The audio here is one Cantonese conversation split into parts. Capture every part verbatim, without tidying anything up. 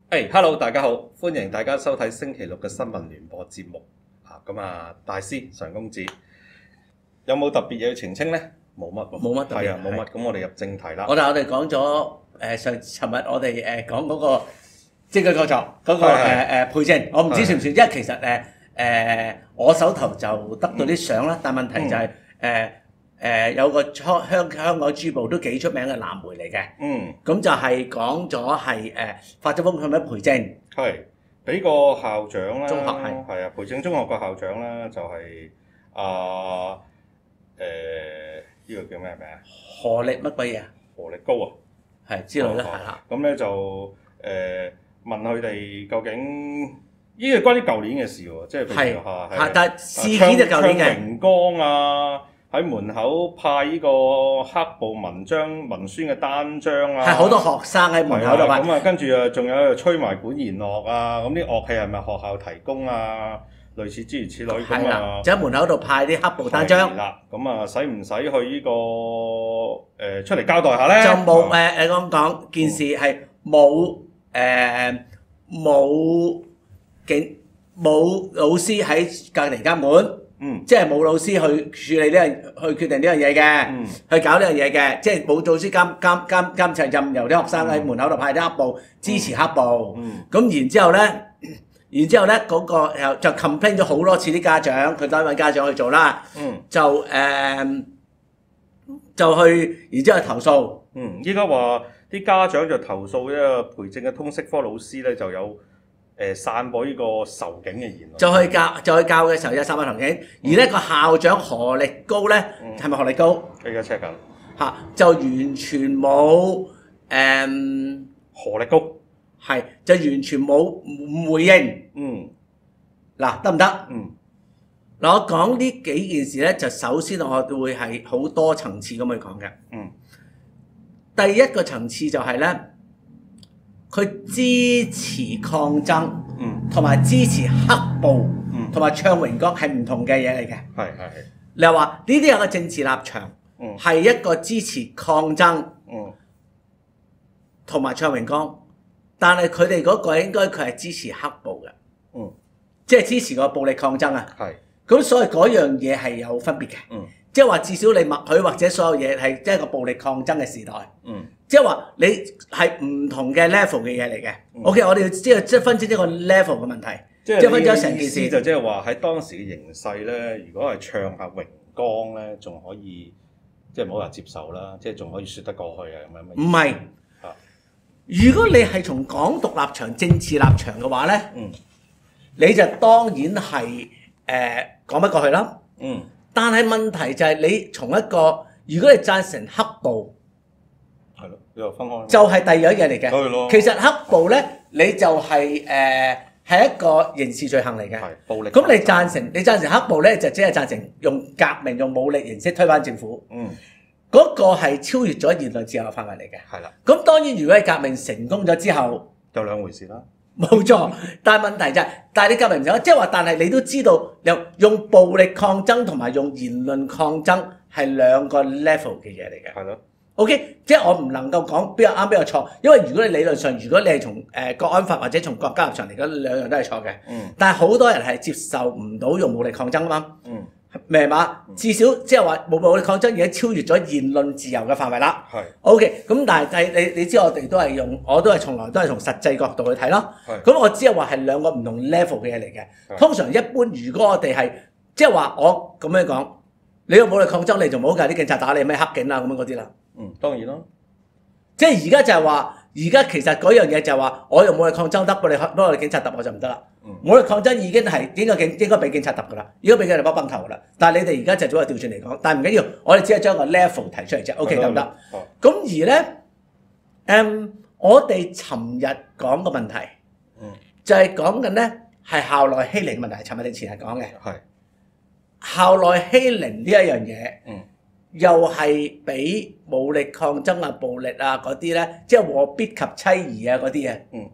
誒，hello，大家好，歡迎大家收睇星期六嘅新聞聯播節目。啊，咁啊，大師常公子有冇特別嘢要澄清呢？冇乜喎， 冇乜特別係啊，冇乜。咁我哋入正題啦。 我哋我哋講咗誒上尋日我哋誒講嗰個證據確鑿嗰個係係誒誒配證，我唔知算唔算，因為其實誒誒我手頭就得到啲相啦，但問題就係誒誒有個香香香港珠寶都幾出名嘅藍媒嚟嘅， 嗯， 咁就係講咗係誒發咗封信俾培正， 係俾個校長啦， 中學係係啊，培正中學個校長啦，就係啊誒呢個叫咩名啊？ 何力乜鬼嘢啊？ 何力高啊， 係之類啦，係啦。 咁咧就誒問佢哋究竟呢個關於舊年嘅事喎，即係譬如話係，但係事件就舊年嘅。 唱榮光啊，喺門口派呢個黑布文章文宣嘅單張啊， 係好多學生喺門口度咁啊，跟住啊，仲有吹埋管弦樂啊，咁啲樂器係咪學校提供啊？類似諸如此類咁啊， 就喺門口度派啲黑布單張。 啦，咁啊，使唔使去呢個誒出嚟交代下咧？ 就冇誒誒咁講，件事係冇誒冇警冇老師喺隔離監管， 嗯， 即係冇老師去處理呢樣去決定呢樣嘢嘅， 嗯， 去搞呢樣嘢嘅，即係冇老師監監監監察任由啲學生喺門口度派啲黑布支持黑布， 嗯， 咁然之後咧。然之後咧，嗰、那個又就 complain 咗好多次啲家長，佢都揾家長去做啦， 嗯， 就誒、呃、就去，然之後投訴。 嗯，依家話啲家長就投訴呢個培正嘅通識科老師咧，就有誒、呃、散播呢個仇警嘅言論。 就去教就去教嘅時候有散播仇警，而呢個校長何力高咧，係咪、嗯、何力高？ 而家 check 緊嚇，就完全冇誒、嗯、 何力高。 係就完全冇回應， 嗯， 嗱得唔得？ 嗯， 嗱我講呢幾件事咧，就首先我會係好多層次咁去講嘅。 嗯， 第一個層次就係咧，佢支持抗爭， 嗯， 同埋支持黑暴， 嗯， 同埋唱榮光係唔同嘅嘢嚟嘅。 係係係。 你又話呢啲有個政治立場， 嗯， 係一個支持抗爭， 嗯， 同埋唱榮光。但係佢哋嗰個應該佢係支持黑暴嘅， 嗯， 即係支持個暴力抗爭啊。 係。 咁所以嗰樣嘢係有分別嘅。 嗯。 即係話至少你默許或者所有嘢係即係個暴力抗爭嘅時代。 嗯。 即係話你係唔同嘅 level 嘅嘢嚟嘅。嗯、O.K. 我哋要即係即係分清一個 level 嘅問題。即係分咗成件事。 就即係話喺當時嘅形勢咧，如果係唱下榮光咧，仲可以即係冇人接受啦，即係仲可以説得過去啊咁樣。 唔係。如果你係從港獨立場、政治立場嘅話咧，嗯，你就當然係誒、呃、講不過去啦。嗯，但係問題就係你從一個，如果你贊成黑暴， 係咯，你又分開， 就係第二樣嘢嚟嘅。 係咯。 其實黑暴咧，你就係誒係一個刑事罪行嚟嘅。 係暴力。 咁你贊成你贊成黑暴咧，就只係贊成用革命、用武力形式推翻政府。嗯。嗰個係超越咗言論自由嘅範圍嚟嘅。係啦。咁當然，如果係革命成功咗之後， 就兩回事啦。 冇錯，但係問題就係、是，但係你革命唔成功，即係話，但係你都知道，用用暴力抗爭同埋用言論抗爭係兩個 level 嘅嘢嚟嘅。係咯。OK， 即係我唔能夠講邊個啱邊個錯，因為如果你理論上，如果你係從誒國安法或者從國家立場嚟講，兩樣都係錯嘅。嗯。但係好多人係接受唔到用武力抗爭啊嘛。嗯。明嘛？至少即係話冇武力抗爭已經超越咗言論自由嘅範圍啦。係。OK，咁但係你你知我哋都係用，我都係從來都係從實際角度去睇咯。係。咁我只係話係兩個唔同 level 嘅嘢嚟嘅。通常一般如果我哋係即係話我咁樣講，你用武力抗爭，你就唔好計啲警察打你咩黑警啊咁樣嗰啲啦。嗯，當然咯。即係而家就係話，而家其實嗰樣嘢就係話，我用武力抗爭得，不過你不過你警察揼我就唔得啦。武力抗爭已經係應該警應該俾警察揼噶啦，應該俾佢哋幫崩頭噶啦。但係你哋而家就早係調轉嚟講，但係唔緊要，我哋只係將個 level 提出嚟啫。OK 得唔得？咁而咧，誒、嗯，我哋尋日講個問題，嗯，就係講緊咧係校內欺凌問題。尋日定前日講嘅，係校內欺凌呢一樣嘢，嗯，又係俾武力抗爭啊、暴力啊嗰啲咧，即係禍必及妻兒啊嗰啲嘢，嗯。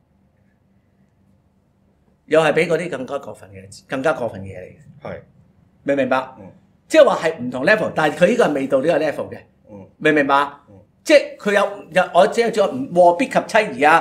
又係比嗰啲更加過分嘅，更加過分嘅嘢嚟嘅。係，明唔明白？嗯，即係話係唔同 level，但係佢呢個係未到呢個 level 嘅。嗯，明唔明白？嗯，即係佢有有我只係做禍必及妻兒啊，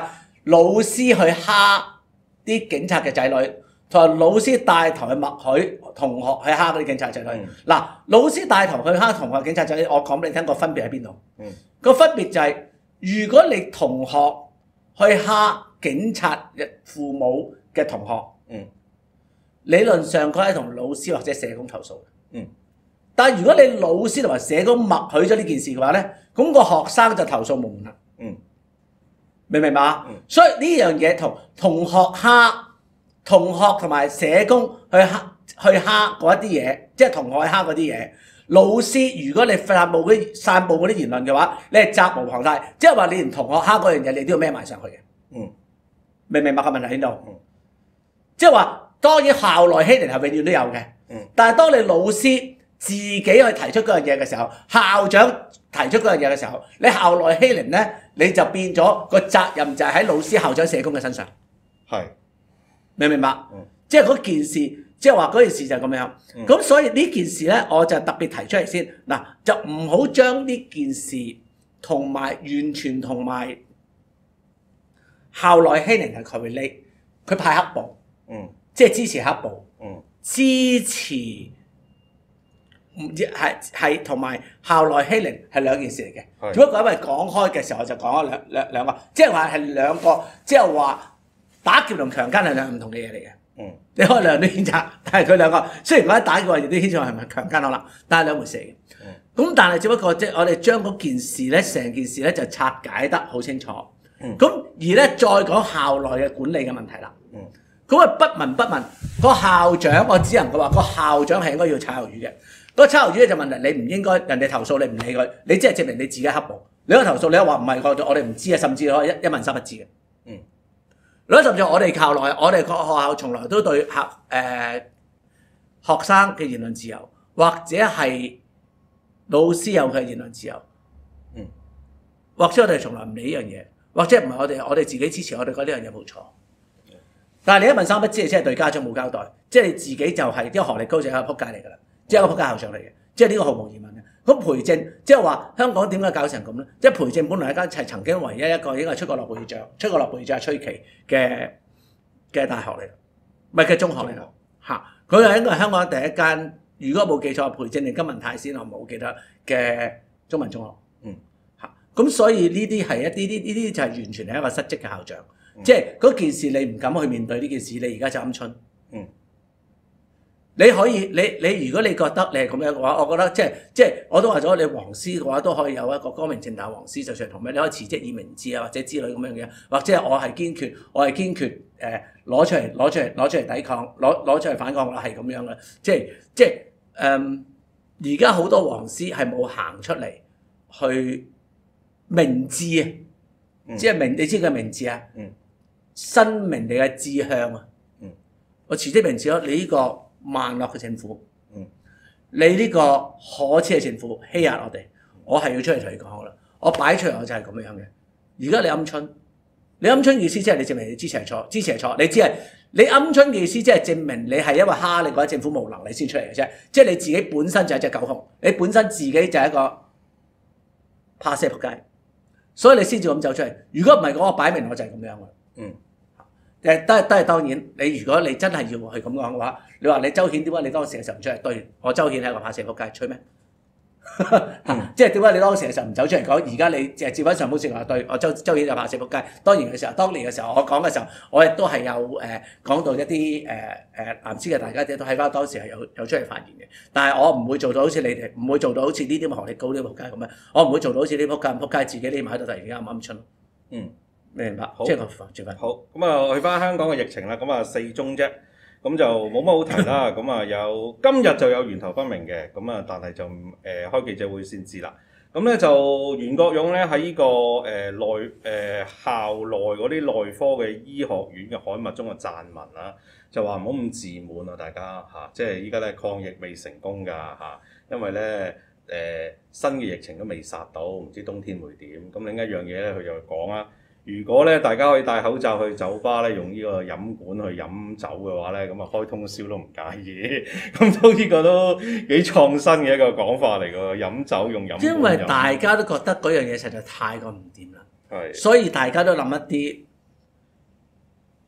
老師去蝦啲警察嘅仔女，同埋老師帶頭去默許同學去蝦嗰啲警察仔女。嗱、嗯，老師帶頭去蝦同學警察仔女，我講俾你聽個分別喺邊度？嗯，個分別就係、是、如果你同學去蝦警察嘅父母嘅同學，嗯，理論上佢係同老師或者社工投訴嘅。嗯，但係如果你老師同埋社工默許咗呢件事嘅話咧，咁、那個學生就投訴無門啦。嗯。明唔明白？嗯、所以呢樣嘢同同學蝦、同學同埋社工去蝦去蝦嗰一啲嘢，即係同學去蝦嗰啲嘢。老師如果你散佈嗰啲散佈嗰啲言論嘅話，你係責無旁貸，即係話你連同學蝦嗰樣嘢你都要孭埋上去嘅。嗯，明唔明白個問題喺度？嗯，即係話當然校內欺凌係永遠都有嘅。嗯，但係當你老師自己去提出嗰樣嘢嘅時候，校長提出嗰樣嘢嘅時候，你校內欺凌咧，你就變咗個責任就係喺老師、校長、社工嘅身上。係，明唔明白？嗯，即係嗰件事，即係話嗰件事就係咁樣。咁、嗯、所以呢件事咧，我就特別提出嚟先。嗱，就唔好將呢件事同埋完全同埋校內欺凌係 correlate。佢派黑暴，嗯，即係支持黑暴，嗯，支持。唔知係係同埋校內欺凌係兩件事嚟嘅。只不過因為講開嘅時候，我就講咗兩兩兩個，即係話係兩個，即係話打劫同強姦係兩唔同嘅嘢嚟嘅。嗯，你可以兩樣都譴責，但係佢兩個雖然講打劫或者啲牽涉係咪強姦可能，但係兩回事嚟嘅。咁、嗯、但係只不過即係我哋將嗰件事咧，成件事咧就拆解得好清楚。嗯，咁而咧再講校內嘅管理嘅問題啦。嗯，咁啊不聞不問，個校長我只能夠話個校長係應該要炒魷魚嘅。嗰個抄魷魚咧就問題，你唔應該人哋投訴你唔理佢，你即係證明你自己黑暴。你可投訴，你可話唔係我我哋唔知啊，甚至可以一一問三不知嘅。嗯，如果甚至我哋校內，我哋個學校從來都對學誒、呃、學生嘅言論自由，或者係老師有佢嘅言論自由。嗯，或者我哋從來唔理呢樣嘢，或者唔係我哋我哋自己支持，我哋覺得呢樣嘢冇錯。但係你一問三不知，即係對家長冇交代，即係你自己就係啲學歷高就係個撲街嚟㗎啦。即係個仆街校長嚟嘅，即係呢個毫無疑問嘅。咁培正即係話香港點解搞成咁咧？即係培正本來係間係曾經唯一一個應該係出過諾貝爾獎、出過諾貝爾獎係崔琦嘅嘅大學嚟，唔係嘅中學嚟咯嚇。佢係應該係香港第一間，如果冇記錯，培正定金文泰先，我冇記得嘅中文中學。嗯嚇，咁所以呢啲係一啲啲呢啲就係完全係一個失職嘅校長。嗯、即係嗰件事你唔敢去面對呢件事，你而家就鵪鶉。嗯。你可以，你你如果你覺得你係咁樣嘅話，我覺得即係即係我都話咗，你黃絲嘅話都可以有一個光明正大黃絲，就算同咩，你可以辭職以明志啊，或者之類咁樣嘅，或者係我係堅決，我係堅決誒攞、呃、出嚟攞出嚟攞出嚟抵抗，攞攞出嚟反抗啦，係咁樣嘅，即係即係誒，而家好多黃絲係冇行出嚟去明志啊，嗯、即係明，你知佢明志啊，嗯，申明你嘅志向啊，嗯，我辭職明志咗，你呢、這個。萬惡嘅政府，嗯，你呢個可恥嘅政府欺壓我哋，我係要出嚟同你講啦。我擺出嚟我就係咁樣嘅。而家你鵪鶉，你鵪鶉意思即係你證明你支持係錯，支持係錯。你只係你鵪鶉嘅意思即係證明你係因為蝦你覺得政府無能你先出嚟嘅啫。即係你自己本身就係隻狗熊，你本身自己就係一個怕死仆街，所以你先至咁走出嚟。如果唔係，我擺明我就係咁樣嘅。嗯。誒都係都係當然，你如果你真係要去咁講嘅話，你話你周顯點解你當時嘅時候唔出嚟？對我周顯係一個怕死仆街，吹咩？嗯、即係點解你當時嘅時候唔走出嚟講？而家你誒接翻上報説話對我周周顯就怕死仆街。當然嘅時候，當年嘅時候我講嘅時候，我亦都係有誒、呃、講到一啲誒誒藍絲嘅大家姐都喺翻當時係有有出嚟發言嘅。但係我唔會做到好似你哋，唔會做到好似呢啲咁學歷高呢啲仆街咁樣。我唔會做到好似呢啲仆街咁仆街自己匿埋喺度突然間啱啱出。嗯。明白，好即係個轉翻。好，咁啊，去翻香港嘅疫情啦，咁啊四宗啫，咁就冇乜好提啦。咁啊有今日就有源頭不明嘅，咁啊但係就誒、呃、開記者會先知啦。咁咧就袁國勇咧喺呢、這個誒、呃、內誒、呃、校內嗰啲內科嘅醫學院嘅刊物中嘅撰文啦，就話唔好咁自滿啊，大家嚇、啊，即係依家咧抗疫未成功㗎嚇、啊，因為咧誒、呃、新嘅疫情都未殺到，唔知冬天會點。咁另一樣嘢咧，佢就講啦。如果咧大家可以戴口罩去酒吧咧，用呢個飲管去飲酒嘅話咧，咁啊開通宵都唔介意。咁都呢個都幾創新嘅一個講法嚟㗎，飲酒用飲管。因為大家都覺得嗰樣嘢實在太過唔掂啦，係，所以大家都諗一啲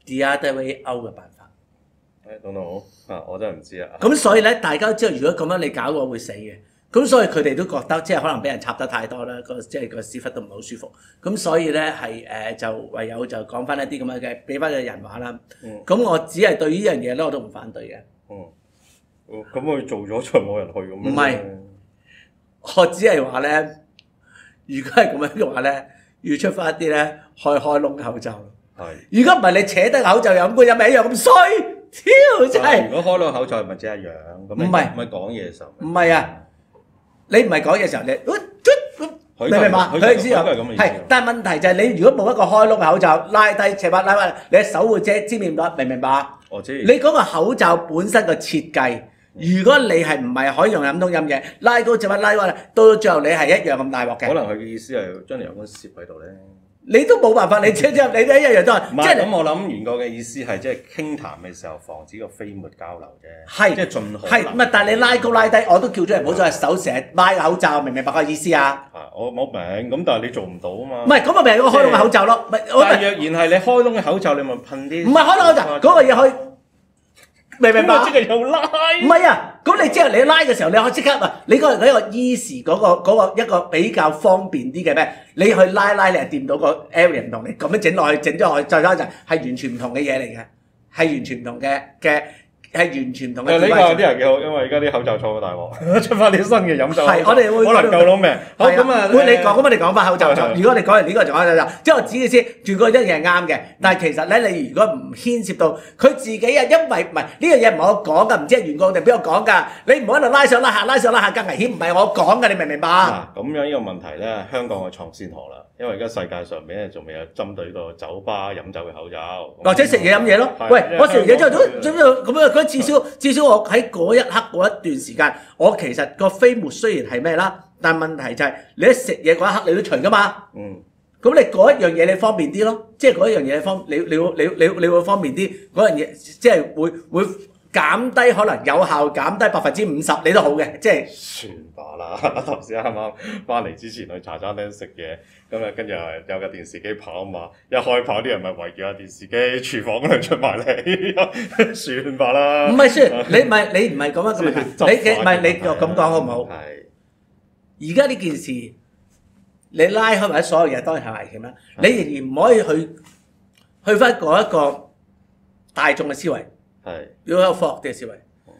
the other way out 嘅辦法。 誒，等等好啊，我真係唔知啊。 咁所以咧，大家都知道，如果咁樣你搞嘅話會死嘅。咁所以佢哋都覺得即係可能俾人插得太多啦，個即係個屎忽都唔係好舒服。咁所以咧係誒就唯有就講翻一啲咁樣嘅，俾翻個人話啦。咁、嗯、我只係對呢樣嘢咧，我都唔反對嘅。 嗯。咁佢做咗就冇人去咁樣。唔係， 我只係話咧，如果係咁樣嘅話咧，要出翻一啲咧開開窿口罩。係。如果唔係你扯得口罩飲杯飲咪一樣咁衰，屌真係。如果開窿口罩咪只係樣咁。唔係唔係講嘢嘅時候。唔係啊。你唔係講嘢嘅時候，你明唔明嘛？佢意思係，但係問題就係你如果冇一個開窿嘅口罩，拉低斜把拉翻，你嘅手會遮遮面到，明唔明白？我知。你嗰個口罩本身嘅設計，如果你係唔係可以用飲筒飲嘢，拉高斜把拉翻，到最後你係一樣咁大鑊嘅。可能佢嘅意思係將條管攝喺度咧。你都冇辦法，你即係你都一樣都係。唔係咁，我諗袁國嘅意思係即係傾談嘅時候防止個飛沫交流啫。係，即係盡可能。係，唔係？但係你拉高拉低，我都叫咗人唔好再手成日拉口罩，明唔明白個意思啊？啊，我我明，咁但係你做唔到啊嘛。唔係，咁咪咪個開窿嘅口罩咯。但係若然係你開窿嘅口罩，你咪噴啲。唔係開窿口罩，嗰個嘢可以。明唔明白？即係又拉。唔係啊，咁你即係你拉嘅時候，你可以即刻啊！你嗰個一個 easy 嗰個嗰個一個比較方便啲嘅咩？你去拉拉你係掂到個 area 唔同，你咁樣整落去整咗落去再拉就係完全唔同嘅嘢嚟嘅，係完全唔同嘅嘅係完全唔同嘅。誒呢個啲人幾好，因為而家啲口罩錯咗大鑊，出翻啲新嘅飲罩。係我哋會可能夠攞命。好咁啊，會你講咁我哋講翻口罩錯。如果你講完呢個就講口罩，即係我指嘅先，全個一樣係啱嘅。但係其實咧，你如果唔牽涉到佢自己啊，因為唔係呢樣嘢唔係我講㗎，唔知係袁國定邊個講㗎？你唔好喺度拉上拉下，拉上拉下更危險，唔係我講㗎，你明唔明白？嗱，咁樣呢個問題咧，香港嘅創先河啦，因為而家世界上面咧仲未有針對個酒吧飲酒嘅口罩，或者食嘢飲嘢咯。喂，我食完嘢之後都咁樣，咁至少至少我喺嗰一刻嗰一段時間，我其實個飛沫雖然係咩啦，但問題就係你一食嘢嗰一刻你都除㗎嘛。嗯。咁你嗰一樣嘢你方便啲咯，即係嗰一樣嘢方你你你你你會方便啲，嗰樣嘢即係會會減低可能有效減低百分之五十，你都好嘅，即係。算吧啦，頭先啱啱翻嚟之前去茶餐廳食嘢，咁啊跟住有個電視機跑嘛，一開跑啲人咪圍住個電視機，廚房嗰度出埋嚟，算吧啦。唔係算，你唔係你唔係咁樣嘅問題，你你唔係你咁講好唔好？係。而家呢件事，你拉開埋所有嘢，當然係危險啦。你仍然唔可以去去翻嗰一個大眾嘅思維，係要有科學啲嘅思維。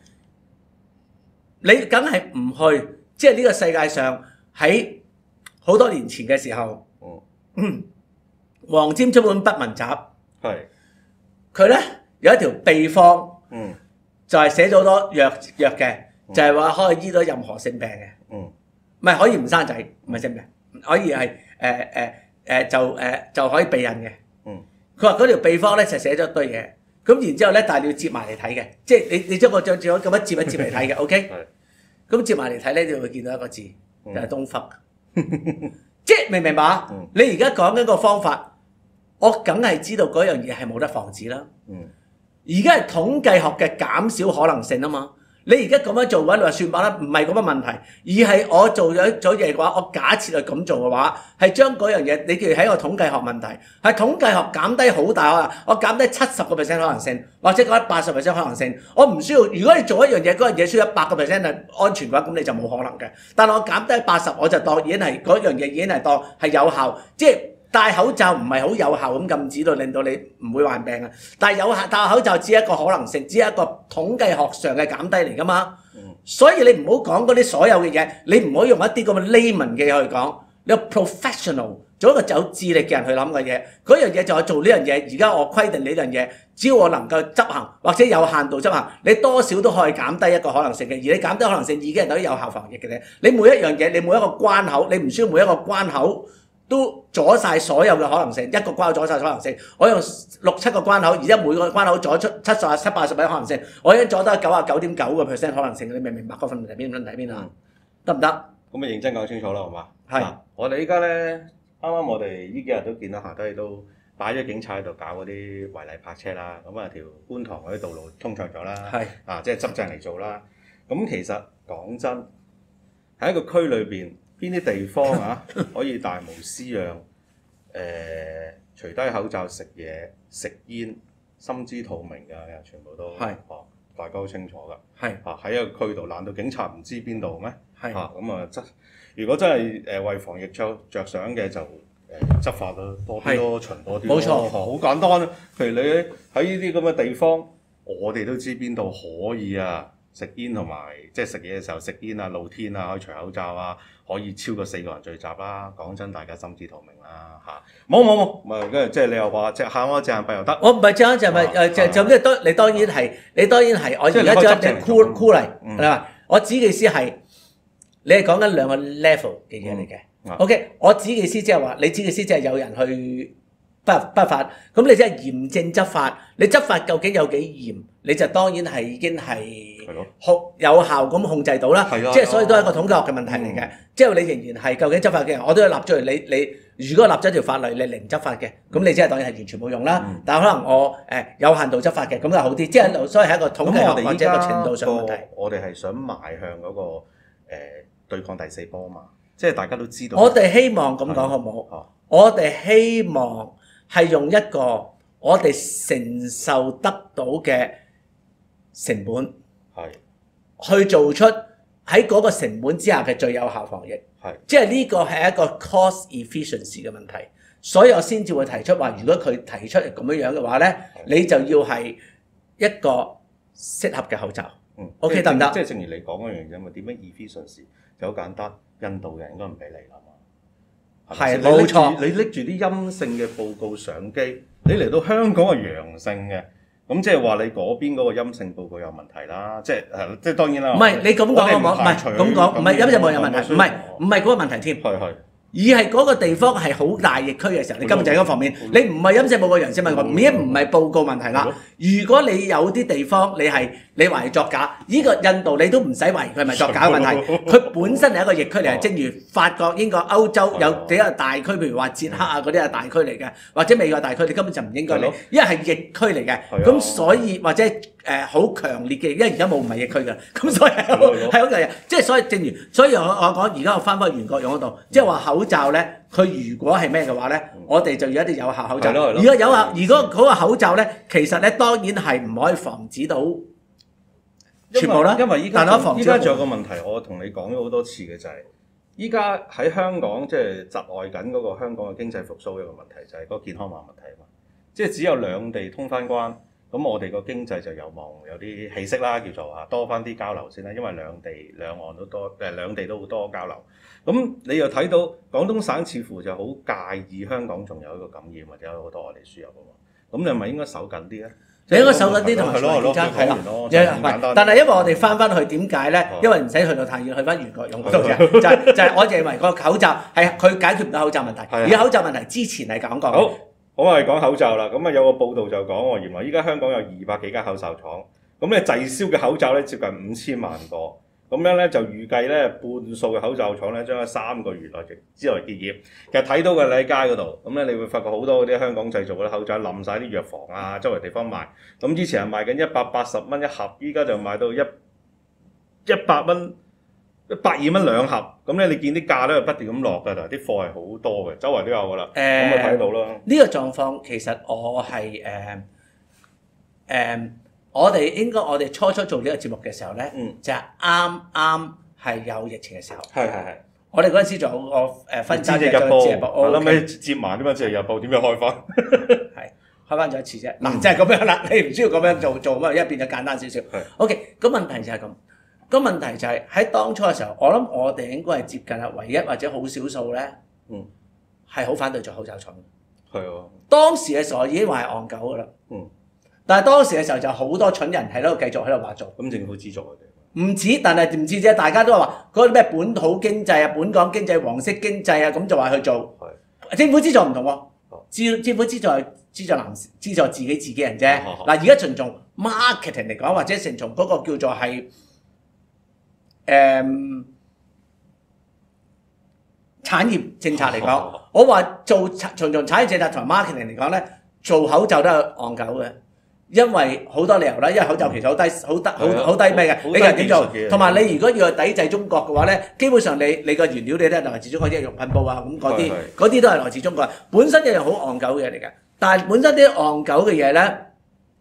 你梗係唔去，即係呢個世界上喺好多年前嘅時候，嗯，黃霑出本《不文集》，係佢咧有一條秘方，嗯，就係寫咗好多藥藥嘅，就係話可以醫到任何性病嘅，嗯，唔係可以唔生仔，唔係性病。可以係誒誒誒就誒、呃、就可以避孕嘅。嗯，佢話嗰條秘方咧就寫咗一堆嘢，咁然之後咧，但係你要接埋嚟睇嘅，即係你你將個張紙咁樣接一接嚟睇嘅，OK？ 係。咁接埋嚟睇咧，你就會見到一個字，就係、是、東北。嗯、即係明唔明白？嗯、你而家講緊個方法，我梗係知道嗰樣嘢係冇得防止啦。嗯。而家係統計學嘅減少可能性啊嘛。你而家咁樣做嘅話，你話算吧啦，唔係咁嘅問題，而係我做咗咗嘢嘅話，我假設係咁做嘅話，係將嗰樣嘢，你叫喺個統計學問題，係統計學減低好大可能，我減低七十個 percent 可能性，或者講八十 percent 可能性，我唔需要。如果你做一樣嘢，嗰樣嘢需要一百個 percent 係安全嘅話，咁你就冇可能嘅。但係我減低八十，我就當已經係嗰樣嘢已經係當係有效，即係。戴口罩唔係好有效咁禁止到，令到你唔會患病啊！但係有效戴口罩只係一個可能性，只係一個統計學上嘅減低嚟㗎嘛。嗯、所以你唔好講嗰啲所有嘅嘢，你唔可以用一啲咁嘅 layman 嘅嘢去講，你有 professional 做一個有智力嘅人去諗嘅嘢，嗰樣嘢就係做呢樣嘢。而家我規定呢樣嘢，只要我能夠執行或者有限度執行，你多少都可以減低一個可能性嘅。而你減低可能性已經係等於有效防疫嘅咧。你每一樣嘢，你每一個關口，你唔需要每一個關口。都阻晒所有嘅可能性，一個關口阻晒所有可能性。我用六七個關口，而家每個關口阻出七十、七八十嘅可能性，我已經阻得九十九點九個 percent 可能性。你明唔明白嗰份問題邊問題邊啊？得唔得？咁咪認真講清楚啦，好嘛？係是。我哋依家咧，啱啱我哋呢幾日都見到下低都擺咗警察喺度搞嗰啲違例泊車啦。咁啊條觀塘嗰啲道路通暢咗啦。係是。啊，即係執正嚟做啦。咁其實講真，喺一個區裏邊。邊啲地方啊可以大無私樣誒除低口罩食嘢食煙心知肚明嘅，全部都係啊，大家都清楚㗎。 係啊，喺一個區度，難道警察唔知邊度咩？ 係啊，咁啊，真如果真係誒為防疫着着想嘅就誒、呃、執法咯，多啲咯，巡多啲咯。 冇錯， 好簡單啊。譬如你喺呢啲咁嘅地方，我哋都知邊度可以啊。食煙同埋即係食嘢嘅時候食煙啊，露天啊，可以除口罩啊，可以超過四個人聚集啦。講真，大家心知肚明啦嚇。冇冇冇，唔係跟住即係你又話隻眼開隻眼閉又得。 我唔係隻眼就係誒就就咩？當你當然係你當然係我而家將隻箍箍嚟係嘛？我指嘅意思係你係講緊兩個 level 嘅嘢嚟嘅。 嗯、 OK，我指嘅意思即係話你指嘅意思即係有人去不不法，咁你即係嚴正執法。你執法究竟有幾嚴？你就當然係已經係控有效咁控制到啦。即係所以都係一個統計學嘅問題嚟嘅。即係你仍然係究竟執法嘅人，我都要立咗嚟。你你如果立咗條法例，你零執法嘅，咁你即係當然係完全冇用啦。嗯、但係可能我誒、呃、有限度執法嘅，咁就好啲。即係所以係一個統計學或者一個程度上問題。 我哋係想邁向嗰、那個誒、呃、對抗第四波嘛。即係大家都知道。 我哋希望咁講好唔好？我哋希望係用一個我哋承受得到嘅成本，係去做出喺嗰個成本之下嘅最有效防疫，係即係呢個係一個 cost efficiency 嘅問題，所以我先至會提出話，如果佢提出咁樣樣嘅話咧，你就要係一個適合嘅口罩。嗯，OK 得唔得？ 即係正如你講嗰樣嘢嘛，點樣 efficiency 就好簡單，印度人應該唔俾你啦嘛，係冇錯。你拎住啲陰性嘅報告上機，你嚟到香港係陽性嘅。咁即係話你嗰邊嗰個陰性報告有問題啦，即係誒，即係當然啦。 唔係你咁講好唔好？唔係咁講，唔係陰性報告有問題，唔係唔係嗰個問題添。係係。而係嗰個地方係好大疫區嘅時候，你根本就係嗰方面，你唔係陰性報告陽性問題，已經唔係報告問題啦。如果你有啲地方你係你懷疑作假，呢個印度你都唔使懷疑佢係咪作假嘅問題，佢本身係一個疫區嚟嘅。正如法國、英國、歐洲有幾個大區，譬如話捷克啊嗰啲係大區嚟嘅，或者美國大區，你根本就唔應該嚟，因為係疫區嚟嘅。咁所以或者誒好強烈嘅，因為而家冇唔係疫區㗎，咁所以係好係好嘅，即係所以正如所以我我講而家我翻返去袁國勇嗰度，即係話口罩咧，佢如果係咩嘅話咧，我哋就要一啲有效口罩。如果有效，如果嗰個口罩咧，其實咧當然係唔可以防止到全部啦。 因為依家依家仲有個問題，我同你講咗好多次嘅就係，依家喺香港即係窒礙緊嗰個香港嘅經濟復甦嘅一個問題，就係嗰個健康碼問題啊嘛。即係只有兩地通翻關，咁我哋個經濟就有望有啲起色啦，叫做啊多翻啲交流先啦。因為兩地兩岸都多誒，兩地都好多交流。咁你又睇到廣東省似乎就好介意香港仲有一個感染或者有好多外地輸入啊嘛。咁你係咪應該守緊啲咧？ 你應該守緊啲同埋認真係啦。但係因為我哋翻翻去點解咧？因為唔使去到太遠，去翻袁國勇嗰度嘅，就係就係我認為個口罩係佢解決唔到口罩問題。而口罩問題之前係講過。 好，我係講口罩啦。咁啊有個報道就講喎，原來依家香港有二百幾間口罩廠，咁咧滯銷嘅口罩咧接近五千萬個。咁樣咧就預計咧半數嘅口罩廠咧將喺三個月內之內結業。其實睇到嘅你喺街嗰度，咁咧你會發覺好多嗰啲香港製造嘅口罩冧晒啲藥房啊，周圍地方賣。咁之前係賣緊一百八十蚊一盒，依家就賣到一一百蚊、一百二蚊兩盒。咁咧你見啲價咧不斷咁落㗎，但係啲貨係好多嘅，周圍都有㗎啦。咁咪睇到啦。 呢、這個狀況其實我係誒誒。呃呃我哋應該，我哋初初做呢個節目嘅時候咧，嗯、就係啱啱係有疫情嘅時候。係係係。我哋嗰陣時仲有個誒分支嘅《自由日報》， 我諗起接埋啲乜《自由日報》點樣開翻？ 係開翻咗一次啫。嗱、嗯，就係咁樣啦。你唔需要咁樣做做乜，因為變咗簡單少少。係。OK，咁問題就係咁。個問題就係喺當初嘅時候，我諗我哋應該係接近係唯一或者好少數咧，嗯，係好反對做口罩廠。係啊。當時嘅時候已經話係戇鳩㗎啦。嗯。但係當時嘅時候就好多蠢人喺度繼續喺度話做， 咁政府資助佢哋？ 唔止，但係唔止啫，大家都話嗰啲咩本土經濟啊、本港經濟、黃色經濟啊，咁就話去做。係政府資助唔同喎，政政府資助係資助男資助自己自己人啫。嗱，而家純從 marketing 嚟講，或者純從嗰個叫做係誒、嗯、產業政策嚟講，我話做純從產業政策同埋 marketing 嚟講咧，做口罩都係戇鳩嘅。因為好多理由啦，因為口罩其實好低、好低、好好低咩嘅，你又點做？同埋你如果要去抵制中國嘅話咧，基本上你你個原料你都係來自中國，即係用噴布啊咁嗰啲，嗰啲都係來自中國。本身一樣好戇鳩嘅嘢嚟嘅，但係本身啲戇鳩嘅嘢咧，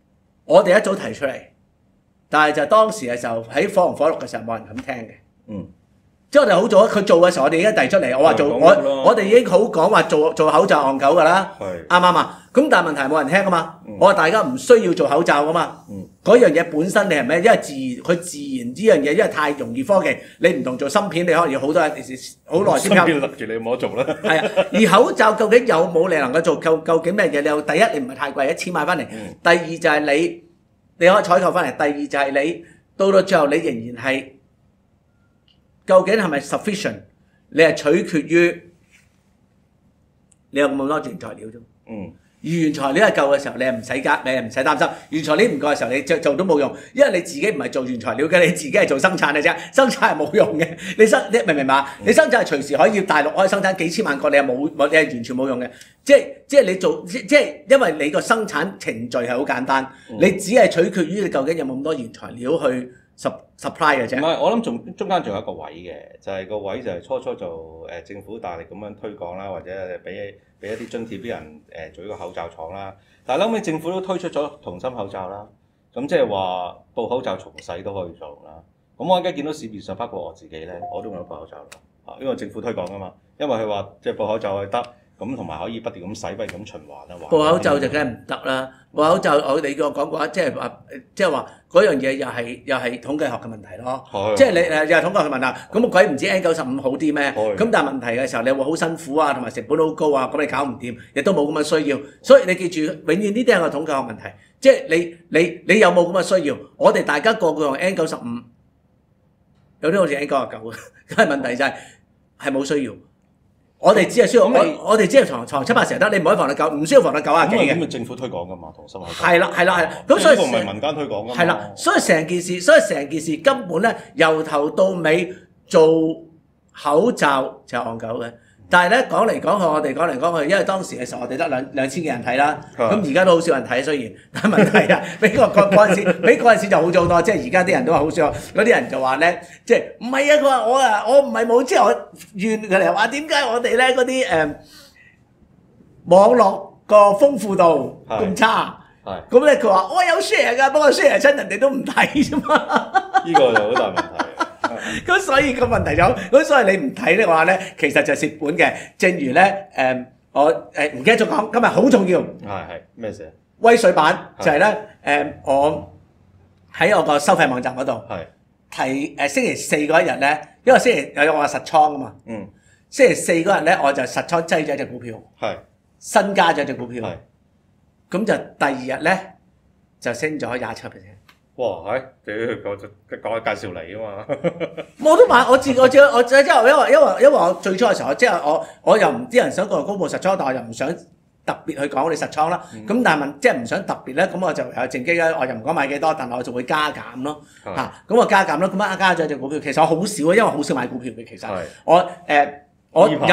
我哋一早提出嚟，但係就當時嘅時候喺火紅火綠嘅時候冇人肯聽嘅。 嗯。 即係我哋好早，佢做嘅時候，我哋已經遞出嚟。我話做我我哋已經好講話做做口罩戇鳩㗎啦，啱唔啱啊？咁但係問題係冇人聽㗎嘛。嗯、我話大家唔需要做口罩㗎嘛。嗰、嗯、樣嘢本身你係咩？因為自然佢自然呢樣嘢，因為太容易科技，你唔同做芯片，你可能要好多人好耐先。芯片勒住你冇得做啦。係啊，而口罩究竟有冇你能夠做？究究竟咩嘢？你有第一，你唔係太貴，一千買翻嚟。嗯、第二就係你你可以採購翻嚟。第二就係你到到最後，你仍然係。究竟係咪 sufficient？ 你係取決於你有咁多原材料啫。嗯。而原材料係夠嘅時候，你係唔使加，你係唔使擔心。原材料唔夠嘅時候，你做做都冇用，因為你自己唔係做原材料嘅，你自己係做生產嘅啫。生產係冇用嘅。你生你明唔明白？嗯、你生產係隨時可以大陸可以生產幾千萬個，你係冇，你係完全冇用嘅。即係即係你做即即係因為你個生產程序係好簡單，嗯、你只係取決於你究竟有冇咁多原材料去。supply 嘅啫， 唔係我諗仲中間仲有一個位嘅，就係、是、個位就係初初就誒、呃、政府大力咁樣推廣啦，或者俾俾一啲津貼啲人誒、呃、做呢個口罩廠啦。但係後尾政府都推出咗銅芯口罩啦，咁即係話布口罩重洗都可以做啦。咁我而家見到市面上包括我自己咧，我都用咗布口罩啦，啊，因為政府推廣㗎嘛，因為佢話即係布口罩係得。咁同埋可以不斷咁洗，不斷咁循環啊！ 布口罩就梗係唔得啦，布口罩我哋個講過話，即係話，即係話嗰樣嘢又係又係統計學嘅問題咯。即係你誒又係統計學問題，咁鬼唔知 N 九十五好啲咩？咁但係問題嘅時候，你會好辛苦啊，同埋成本好高啊，咁你搞唔掂，亦都冇咁嘅需要。所以你記住，永遠呢啲係個統計學問題。即係你你你有冇咁嘅需要？我哋大家個個用 N 九十五，有啲好似 N 九十九嘅，咁係問題就係係冇需要。我哋只係需要，我我哋只係藏藏七八成得，你唔可以防到九，唔需要防到九啊幾嘅。 咁咪政府推廣㗎嘛，銅芯口罩。 係啦，係啦，係啦。咁所以呢個唔係民間推廣㗎嘛。 係啦，所以成件事，所以成件事根本咧，由頭到尾做口罩就係戇鳩嘅。但係咧講嚟講去，我哋講嚟講去，因為當時嘅時候我哋得兩兩千幾人睇啦，咁而家都好少人睇，雖然，但係問題啊，比嗰嗰嗰陣時，比嗰陣時就好咗好多，即係而家啲人都話好少，嗰啲人就話咧，即係唔係啊？佢話我啊，我唔係冇，即係我怨佢哋話點解我哋咧嗰啲誒網絡個豐富度咁差，咁咧佢話我有 share 㗎，不過 share 親人哋都唔睇啫嘛， 呢個就好大問題。 咁所以個問題就咁，所以你唔睇嘅話咧，其實就蝕本嘅。正如咧，誒、呃、我誒唔記得咗講，今日好重要。係係咩事？ 威水版就係咧，誒、呃、我喺我個收費網站嗰度提誒、呃、星期四嗰一日咧，因為星期有我話實倉啊嘛。嗯。星期四嗰日咧，我就實倉擠咗一隻股票。係。新加咗一隻股票。係。咁就第二日咧就升咗廿七 percent。 哇！係，屌講講介紹你啊嘛！ 我都買，我自我自我即係因為因為因為因為我最初嘅時候，即係我我又唔啲人想過公佈實倉，但我又唔想特別去講我哋實倉啦。咁、嗯、但係問即係唔想特別咧，咁我就有正機咧，我又唔講買幾多，但係我就會加減咯嚇。咁、啊、我加減咯，咁啊加咗隻股票。其實我好少啊，因為我好少買股票嘅。其實是我誒、呃、我有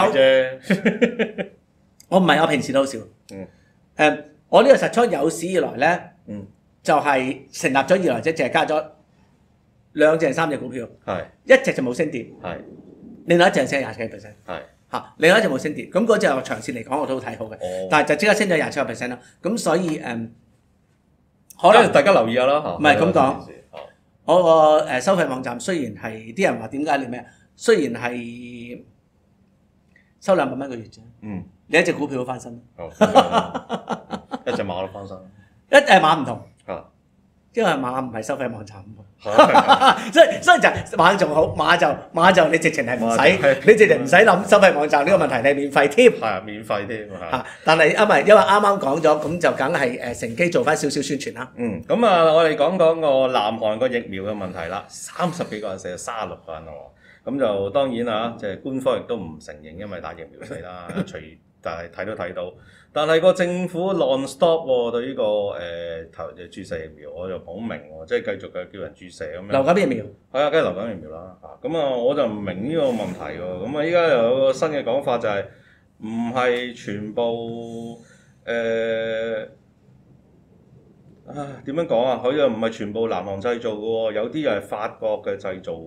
我唔係我平時都好少。嗯。誒、呃，我呢個實倉有史以來咧。嗯。就係成立咗以來啫，淨係加咗兩隻三隻股票，係一隻就冇升跌，係另外一隻升廿七個 percent，係嚇，另外一隻冇升跌，咁嗰隻長線嚟講我都好睇好嘅，哦、但係就即刻升咗廿七個 percent 啦，咁所以誒，嗯、可能大家留意下啦嚇，唔係咁講，我個誒收費網站雖然係啲人話點解你咩，雖然係收兩百蚊個月啫，嗯，你一隻股票都翻身，哦、一隻馬都翻身，一誒馬唔同。因為馬唔係收費網站，所以所以就馬仲好，馬就馬就你直情係唔使，你直情唔使諗收費網站呢個問題，你係免費添。係啊，免費添嚇。但係因為因為啱啱講咗，咁就梗係誒乘機做翻少少宣傳啦。嗯，咁啊，我哋講講個南韓個疫苗嘅問題啦，三十幾個人死，三十六個人喎。咁就當然啊，即係官方亦都唔承認，因為打疫苗死啦，除但係睇都睇到。但係個政府 non-stop 喎，對呢個誒投誒注射疫苗，我就好明喎，即係繼續嘅叫人注射咁樣。流感疫苗係啊，梗係流感疫苗啦嚇。咁啊，我就唔明呢個問題喎。咁啊，依家又有個新嘅講法就係唔係全部誒啊點樣講啊？佢又唔係全部南韓製造嘅喎，有啲又係法國嘅製造嘅喎。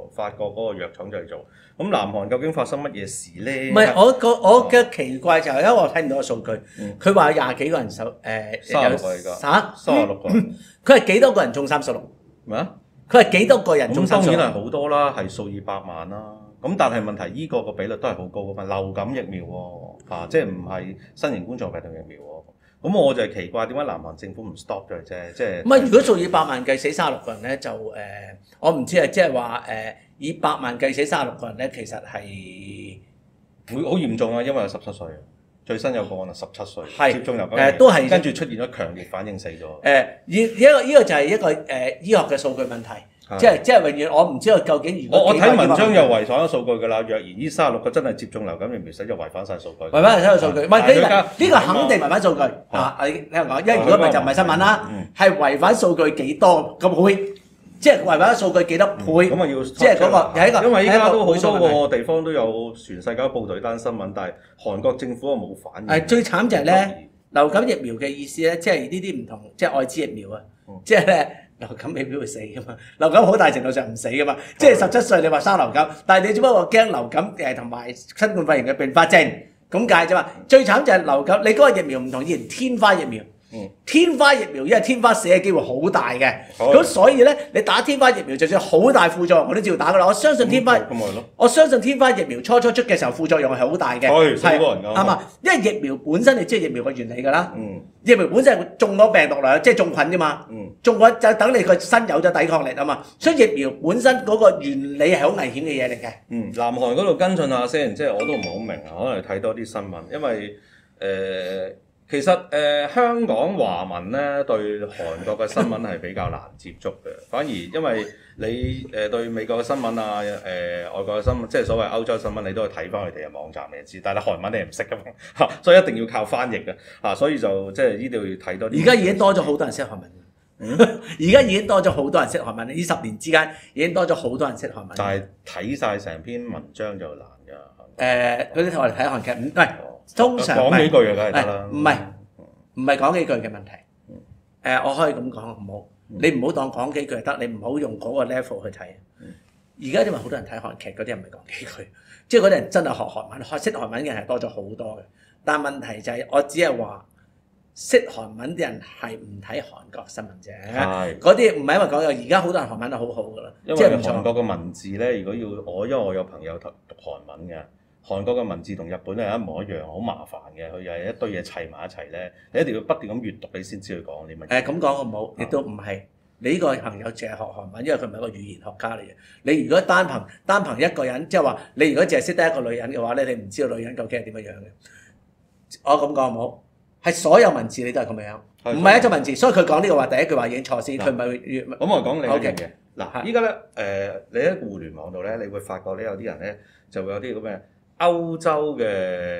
由法國嗰個藥廠製造。咁南韓究竟發生乜嘢事咧？ 唔係我個我嘅奇怪就係因為我睇唔到個數據，佢話有廿幾個人手誒， 三十六個而家嚇， 三十六個， 佢係幾多個人中三十六？ 咩啊？ 佢係幾多個人中三十六？ 咁當然係好多啦，係數以百萬啦。咁但係問題依個個比率都係好高噶嘛，流感疫苗喎，啊，即係唔係新型冠狀病毒疫苗喎。咁我就係奇怪點解南韓政府唔 stop 咗佢啫？即係唔係如果數以百萬計死三十六個人咧，就誒、呃、我唔知啊，即係話誒以百萬計死三十六個人咧，其實係會好嚴重啊，因為有十七歲，最新有個案係十七歲係接種流感誒都係跟住出現咗強烈反應死咗。 誒依依個依個就係一個誒、呃、醫學嘅數據問題。即係即係永遠，我唔知道究竟如果我我睇文章又違反咗數據㗎啦。若然呢三十六個真係接種流感疫苗死，就違反晒數據。 違反晒數據，唔係呢個呢個肯定違反數據啊啊！你聽我講，因為如果唔係就唔係新聞啦，係違反數據幾多個倍，即係違反數據幾多倍。 咁啊要即係嗰個係一個， 因為依家都好多個地方都有全世界都報導單新聞，但係韓國政府啊冇反應。 係最慘就係咧，流感疫苗嘅意思咧，即係呢啲唔同，即係愛滋疫苗啊，即係咧。流感未必會死噶嘛，流感好大程度上唔死噶嘛，即係十七歲你話生流感，但係你只不過驚流感誒同埋新冠肺炎嘅併發症咁解啫嘛。最慘就係流感，你嗰個疫苗唔同以前天花疫苗，嗯、天花疫苗因為天花死嘅機會好大嘅，咁、嗯、所以咧你打天花疫苗就算好大副作用我都照打噶啦。我相信天花， 嗯、 我相信天花疫苗初初出嘅時候副作用係好大嘅， 係死過人㗎， 啱嘛？因為疫苗本身你知疫苗嘅原理㗎啦。 嗯疫苗本身係中咗病毒量，即係中菌啫嘛。嗯、中菌就等你個身有咗抵抗力啊嘛。所以疫苗本身嗰個原理係好危險嘅嘢嚟嘅。 嗯，南韓嗰度跟進下先，即係我都唔係好明啊，可能睇多啲新聞，因為誒、呃、其實誒、呃、香港華文咧對韓國嘅新聞係比較難接觸嘅，反而因為你誒、呃、對美國嘅新聞啊，誒、呃、外國嘅新聞，即係所謂歐洲新聞，你都係睇翻佢哋嘅網站你就知，但係韓文你係唔識噶嘛嚇，所以一定要靠翻譯嘅嚇，所以就即係呢度要睇多啲。 而家已經多咗好多人識韓文。而家已經多咗好多人識韓文，呢十年之間已經多咗好多人識韓文。 但係睇晒成篇文章就難㗎。誒、 呃，嗰啲我哋睇韓劇，唔係通常講幾句就梗係得啦。 唔係唔係講幾句嘅問題。誒、呃，我可以咁講好唔好？你唔好當講幾句得，你唔好用嗰個 level 去睇。而家因為好多人睇韓劇，嗰啲人唔係講幾句，即係嗰啲人真係學韓文，學識韓文嘅人係多咗好多嘅。但係問題就係、是，我只係話識韓文啲人係唔睇韓國新聞啫。嗰啲唔係因為講有，而家好多人韓文都好好㗎啦。 因為韓國嘅文字咧，如果要我，因為我有朋友讀讀韓文嘅。韓國嘅文字同日本係一模一樣，好麻煩嘅。佢又係一堆嘢砌埋一齊咧，你一定要不斷咁閲讀，你先知佢講啲乜嘢。誒咁講好唔好？亦都唔係你呢個朋友淨係學韓文，因為佢唔係一個語言學家嚟嘅。你如果單憑單憑一個人，即係話你如果淨係識得一個女人嘅話咧，你唔知道女人究竟係點樣樣嘅。我咁講好唔好？係所有文字你都係咁樣，唔係一種文字。所以佢講呢個話第一句話已經錯先，佢唔係粵。咁我講另一樣嘢。嗱，依家咧誒，你喺互聯網度咧，你會發覺咧有啲人咧就會有啲咁嘅歐洲嘅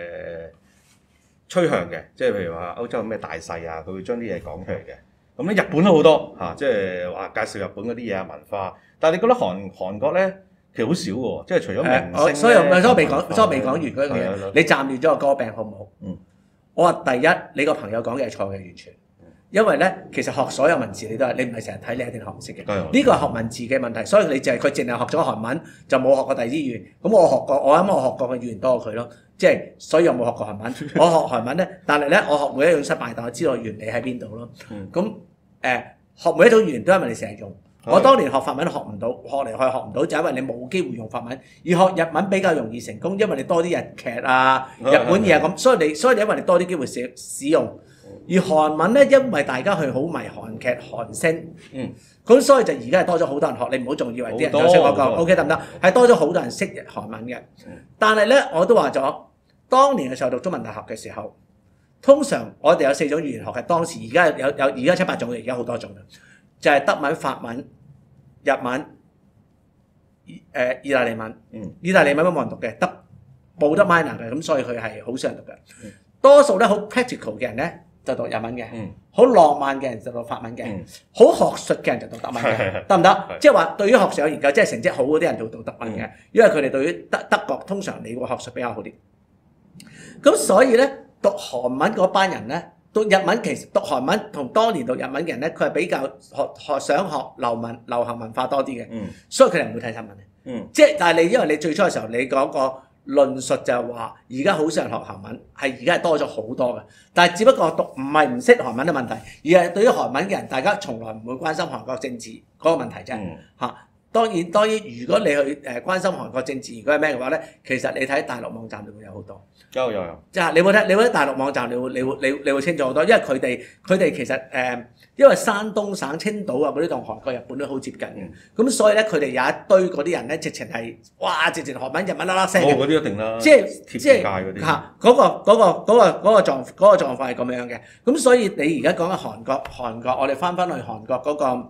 趨向嘅，即係譬如話歐洲有咩大勢啊，佢會將啲嘢講出嚟嘅。咁咧日本都好多嚇、啊，即係話介紹日本嗰啲嘢啊文化。但係你覺得韓韓國咧其實好少喎，即係除咗明星、呃、所以所以我未講，所以我未講完嗰個嘢。你暫亂咗個歌病好唔好？嗯。我話第一，你個朋友講嘅係錯嘅，完全。因為咧，其實學所有文字你都係，你唔係成日睇，你一定學唔識嘅。呢個係學文字嘅問題，所以你就係佢淨係學咗韓文，就冇學過第二啲語言。咁我學過，我諗我學過嘅語言多過佢咯。即係所以我冇學過韓文。我學韓文咧，但係咧我學每一樣失敗，但我知道原理喺邊度咯。咁誒、呃、學每一種語言都係因為你成日用。我當年學法文學唔到，學嚟學去學唔到，就係因為你冇機會用法文。而學日文比較容易成功，因為你多啲日劇啊、日本嘢咁，所以你所以你因為你多啲機會使使用。而韓文咧，因為大家去好迷韓劇、韓星，嗯，咁所以就而家係多咗好多人學。你唔好仲以為啲人有識嗰個 ，OK 得唔得？係多咗好多人識韓文嘅。但係咧，我都話咗，當年嘅時候讀中文大學嘅時候，通常我哋有四種語言學嘅。當時而家有有而家七八種嘅，而家好多種嘅，就係、是、德文、法文、日文、誒、呃、意大利文。嗯，意大利文都冇人讀嘅，得冇得 minor 嘅，咁所以佢係好少人讀嘅。多數咧好 practical 嘅人咧，就讀日文嘅，好、嗯、浪漫嘅人就讀法文嘅，好、嗯、學術嘅人就讀德文嘅，得唔得？即係話對於學術有研究，即係成績好嗰啲人就讀德文嘅，嗯、因為佢哋對於德德國通常你個學術比較好啲。咁所以咧，讀韓文嗰班人咧，讀日文其實讀韓文同當年讀日文嘅人咧，佢係比較學學想學流文流行文化多啲嘅，嗯、所以佢哋唔會睇新聞嘅。 嗯，即係但係你因為你最初嘅時候你講個論述就係話，而家好少人學韓文，係而家係多咗好多嘅。但係只不過讀唔係唔識韓文嘅問題，而係對於韓文嘅人，大家從來唔會關心韓國政治嗰個問題啫。嚇、嗯，當然當然，如果你去誒關心韓國政治，如果係咩嘅話咧，其實你睇大陸網站你會有好多。 有有有。即係你會睇，你會睇大陸網站，你會你會你你會清楚好多，因為佢哋佢哋其實誒、呃，因為山東省青島啊嗰啲同韓國、日本都好接近嘅，咁、嗯、所以咧佢哋有一堆嗰啲人咧，直情係哇，直情韓文日文啦啦聲嘅。 哦，嗰啲一定啦。 即係即係嚇嗰個嗰、嗰個嗰、嗰個嗰、嗰個狀嗰、嗰個狀況係咁樣嘅，咁所以你而家講緊韓國韓國，我哋翻翻去韓國嗰、嗰個誒、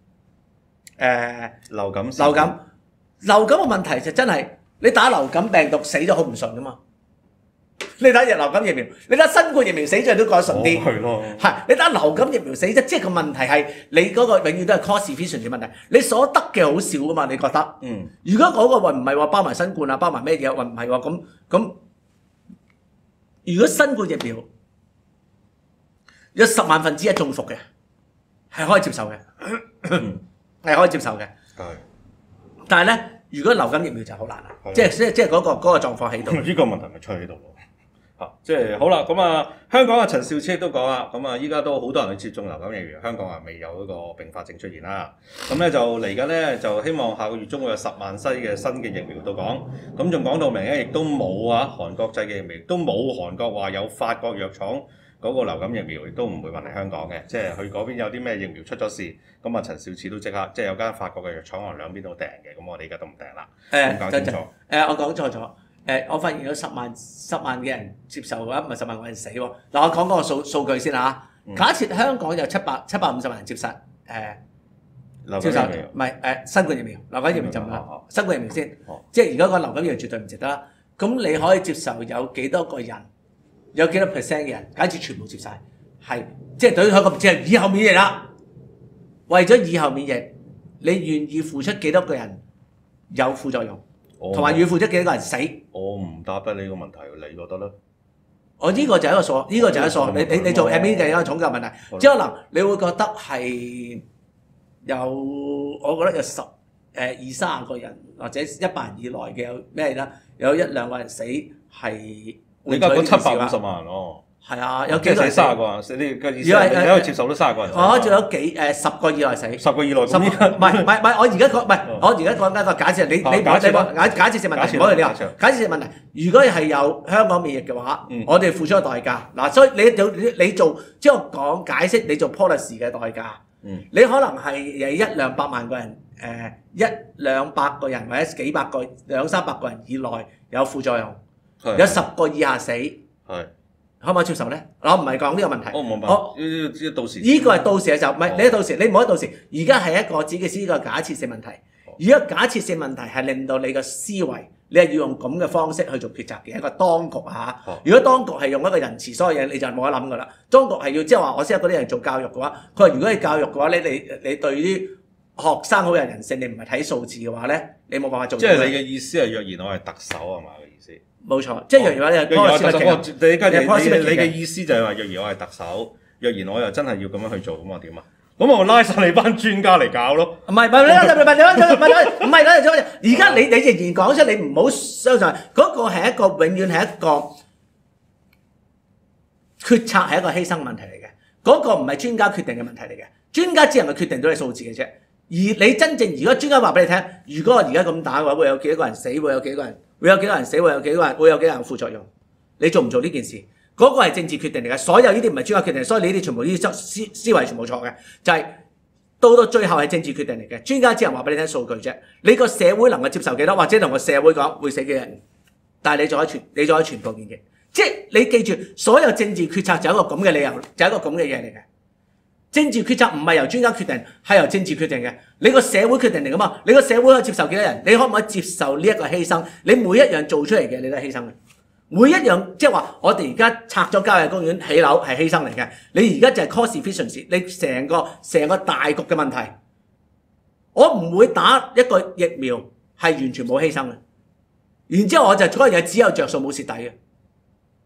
呃、 流感流感流感嘅問題就真係你打流感病毒死咗好唔順噶嘛。你打日流感疫苗，你打新冠疫苗死咗都講順啲，係咯、哦。係你打流感疫苗死咗，即係個問題係你嗰個永遠都係 cost efficient 嘅問題。你所得嘅好少噶嘛？你覺得？嗯。如果嗰個話唔係話包埋新冠啊，包埋咩嘢？話唔係喎，咁咁，如果新冠疫苗有十萬分之一中伏嘅，係可以接受嘅，係可以接受嘅。係。但係咧，如果流感疫苗就好難啦，即係即係即係嗰個嗰個狀況喺度。 呢個問題咪出喺度咯。啊，即係好啦，咁啊，香港嘅陳肇始亦都講啦，咁啊，依家都好多人去接種流感疫苗，香港啊未有嗰個併發症出現啦。咁咧就嚟緊咧，就希望下個月中會有十萬劑嘅新嘅疫苗到港。咁仲講到明咧，亦都冇啊韓國製嘅疫苗，亦都冇韓國話有法國藥廠嗰個流感疫苗，亦都唔會運嚟香港嘅。即係佢嗰邊有啲咩疫苗出咗事，咁啊陳肇始都即刻，即係有間法國嘅藥廠，我兩邊都訂嘅，咁我哋而家都唔訂啦。誒，講清楚。誒、 呃，我講錯咗。誒，我發現有十萬十萬嘅人接受嘅話，唔係十萬個人死喎。嗱，我講嗰個數數據先嚇。假設香港有七百七百五十萬人接受誒、呃、接受，唔係誒新冠疫苗，流感疫苗就唔啦。新冠疫苗先，哦、即係而家個流感疫苗絕對唔值得啦。咁你可以接受有幾多個人？有幾多 percent 嘅人？假設全部接晒，係即係對於佢個即係以後免疫啦。為咗以後免疫，你願意付出幾多個人有副作用？同埋要付出幾多個人死？ 我唔答得你個問題，你覺得咧？ 我呢個就係一個數，呢、呢個就係一個數。你你你做 M B A 嘅一個統計問題，即係可能你會覺得係有，我覺得有十誒二三十個人或者一百人以內嘅有咩啦？有一兩個人死係。 你而家講七百五十萬人咯。 係啊，有幾多人死？ 三十個人死，你嘅意思係你可以接受到三十個人死？ 我仲有幾誒十個以內死。 十個以內十唔係唔係唔係，我而家講唔係，我而家講緊一個假設，你你假設假假設性問題，唔好你話假設性問題。如果係有香港免疫嘅話，我哋付出嘅代價嗱，所以你做你做即係我講解釋，你做 policy 嘅代價，你可能係有一兩百萬個人誒，一兩百個人或者幾百個兩三百個人以內有副作用，有十個以下死。係。可唔可以接受咧？我唔係講呢個問題。 我冇問。 我呢到時。 呢個係到時嘅時候，唔係你到時，你唔好到時。而家係一個只嘅呢個假設性問題。而家假設性問題係令到你個思維，你係要用咁嘅方式去做抉擇嘅一個當局嚇。如果當局係用一個仁慈所有嘢，你就冇得諗噶啦。當局係要即係話，我識得嗰啲人做教育嘅話，佢話如果係教育嘅話，你哋你對於學生好有人性，你唔係睇數字嘅話咧，你冇辦法做。 即係你嘅意思係，若然我係特首係嘛嘅意思？ 冇錯，即係若然話你係特首， 你你嘅意思就係話，若然我係特首，若然我又真係要咁樣去做，咁我點啊？咁我拉晒你班專家嚟搞咯。唔係唔係唔係唔係唔係唔係啦，而家你你仍然講出，你唔好相信嗰個係一個永遠係一個決策係一個犧牲問題嚟嘅，嗰個唔係專家決定嘅問題嚟嘅，專家只能夠決定到你數字嘅啫。而你真正如果專家話俾你聽，如果我而家咁打嘅話，會有幾多個人死，會有幾多個人。會有幾多人死，會有幾多人，會有幾多人副作用？你做唔做呢件事？嗰、那個係政治決定嚟嘅，所有呢啲唔係專家決定，所以你呢啲全部呢啲思思維全部錯嘅，就係、是、到到最後係政治決定嚟嘅。專家只能話俾你聽數據啫，你個社會能夠接受幾多，或者同個社會講會死幾多人，但係你仲可以傳，你仲可以傳播免疫。即係你記住，所有政治決策就有一個咁嘅理由，就係一個咁嘅嘢嚟嘅。政治決策唔係由專家決定，係由政治決定嘅。你個社會決定嚟噶嘛？你個社會可以接受幾多人？你可唔可以接受呢一個犧牲？你每一樣做出嚟嘅，你都係犧牲嘅。每一樣即係話，我哋而家拆咗郊野公園起樓係犧牲嚟嘅。你而家就係 cost efficiency，你成個成個大局嘅問題。我唔會打一個疫苗係完全冇犧牲嘅。然之後我就嗰樣嘢只有着數冇蝕底嘅。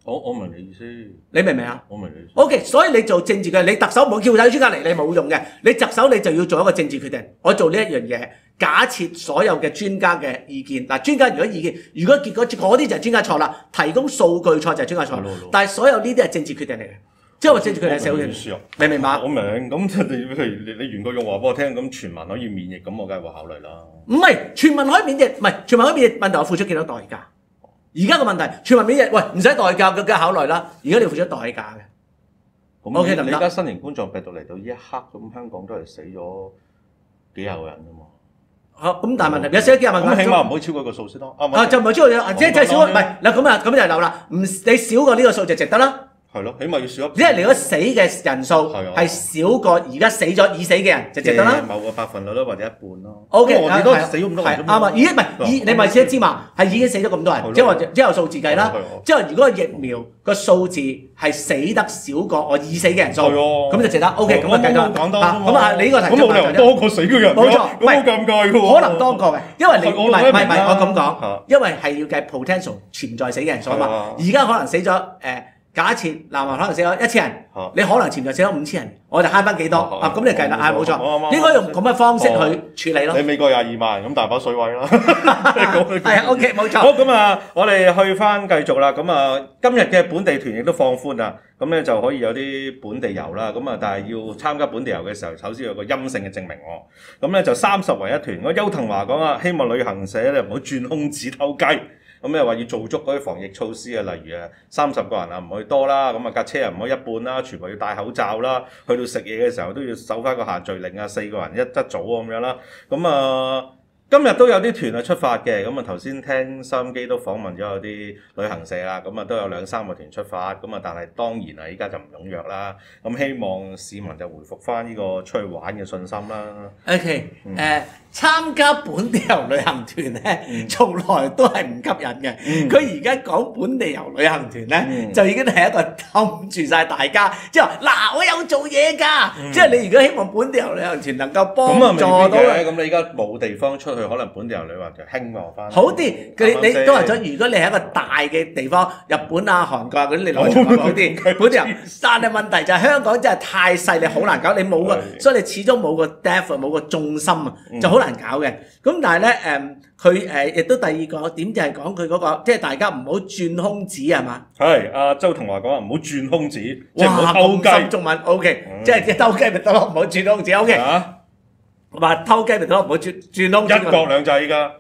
我我明你意思， 你明唔明啊？ 我明你意思。 OK， 所以你做政治嘅，你特首唔好叫晒啲專家嚟，你冇用嘅。你特首你就要做一個政治決定，我做呢一樣嘢，假設所有嘅專家嘅意見。嗱，專家如果意見，如果結果嗰啲就係專家錯啦，提供數據錯就係專家錯。但係所有呢啲係政治決定嚟嘅，即係話政治決定係社會決定。你明白？ 我明，咁你譬如你你袁國勇話俾我聽，咁全民可以免疫，咁我梗係會考慮啦。 唔係全民可以免疫，唔係全民可以免疫，問題我付出幾多代價？而家個問題，全民免疫，喂，唔使代價嘅，梗係考慮啦。而家你付出代價嘅。 咁 OK 得唔得？你而家新型冠狀病毒嚟到呢一刻，咁香港都係死咗幾廿個人啫嘛。嚇，咁但係問題，有死咗幾廿萬。咁起碼唔可以超過個數先咯。啊，就唔係超過，即係即係少，唔係嗱咁啊，咁就係漏啦。唔，你少過呢個數就值得啦。係咯，起碼要少一。因為你如果死嘅人數係少過而家死咗已死嘅人，就值得啦。某個百分率咯，或者一半咯。O K， 我哋都死咗咁多人。啱啊，已經唔係已，你咪先知嘛？係已經死咗咁多人，即係話即係有數字計啦。即係如果疫苗個數字係死得少過我已死嘅人數，咁就值得。O K， 咁啊計咗。咁啊，你呢個題就冇理由多過死嘅人。冇錯，唔係好尷尬嘅喎。可能多過嘅，因為你唔係唔係唔係我咁講，因為係要計 potential 潛在死嘅人數啊嘛。而家可能死咗誒。假設南韓可能死咗一千人，啊、你可能潛在死咗五千人，我就慳翻幾多啊？咁、啊、你計啦，係冇錯，應該用咁嘅方式去處理咯。你美國廿二萬，咁大把水位啦。係啊 ，OK， 冇錯。好，咁啊，我哋去翻繼續啦。咁啊，今日嘅本地團亦都放寬啦，咁咧就可以有啲本地遊啦。咁啊，但係要參加本地遊嘅時候，首先有個陰性嘅證明喎。咁咧就三十為一團。我邱騰華講啊，希望旅行社咧唔好轉空子偷雞。咁又話要做足嗰啲防疫措施啊，例如誒三十個人啊唔可以多啦，咁啊架車啊唔可以一半啦，全部要戴口罩啦，去到食嘢嘅時候都要守翻個限聚令啊，四個人一一組咁樣啦，咁啊今日都有啲團係出發嘅，咁啊頭先聽收音機都訪問咗有啲旅行社啦，咁啊都有兩三個團出發，咁啊但係當然啊依家就唔踴躍啦，咁希望市民就回復翻呢個出去玩嘅信心啦。OK， 誒、嗯。Uh 參加本地遊旅行團咧，嗯、從來都係唔吸引嘅。佢而家講本地遊旅行團咧，嗯、就已經係一個氹住晒大家，即係話嗱，我有做嘢㗎。嗯、即係你如果希望本地遊旅行團能夠幫助到，咁你而家冇地方出去，可能本地遊旅行團興旺翻。好啲，佢你都話咗，如果你係一個大嘅地方，日本啊、韓國啊嗰啲，你攞嚟講啲本地遊。但係問題就係香港真係太細，你好難搞，你冇個，所以你始終冇個 depth，冇個重心啊，就好難搞嘅，咁但係咧誒，佢誒亦都第二個點就係講佢嗰個，即係大家唔好轉空子係嘛？係，阿周騰華講話唔好轉空子，即係唔好偷雞。中文 OK，即係偷雞咪得咯，唔好轉空子 OK。嚇，話偷雞咪得咯，唔好轉轉空子。一國兩制而家